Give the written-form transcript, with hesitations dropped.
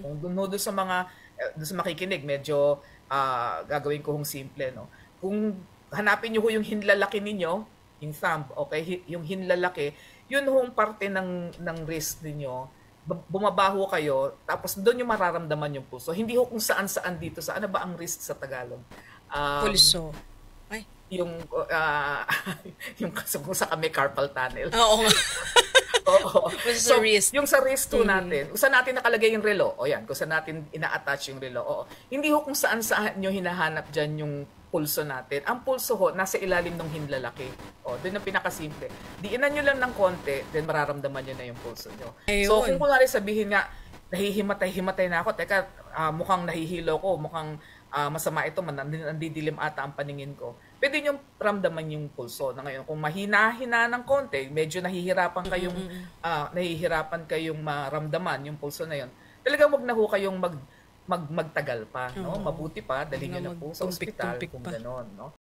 Kung doon sa mga doon sa makikinig, medyo gagawin ko hong simple, no? Kung hanapin niyo ho yung hinlalaki ninyo, yung thumb, okay? Yung hinlalaki, yun hong parte ng wrist ninyo. Bumabaho kayo, tapos doon yung mararamdaman yung pulso. Hindi ho kung saan-saan dito sa, ano ba ang wrist sa Tagalog? Um, Pulso. Ay, yung, yung kung sa kami carpal tunnel. oo nga. Oo. Basta sa So, wrist. yung sa wrist ho natin, kung saan natin nakalagay yung relo, o yan, kung saan natin ina-attach yung relo, oo. Hindi ho kung saan-saan nyo hinahanap dyan yung pulso natin. Ang pulso ho, nasa ilalim ng hinlalaki. O, doon ang pinakasimple. Diinan nyo lang ng konti, then mararamdaman nyo na yung pulso nyo. So, kung Ayun. kunwari sabihin nga, nahihimatay-himatay na ako, teka, mukhang nahihilo ko, mukhang masama ito, nandidilim ata ang paningin ko. Pwede nyo ramdaman yung pulso na ngayon. Kung mahina-hina ng konti, medyo nahihirapan kayong maramdaman yung pulso na yun. Talagang wag na ho kayong magtagal pa, no? Oo. Mabuti pa, Huwag dalhin na nyo na po sa ospital magtumpik-tumpik kung pa. gano'n, no?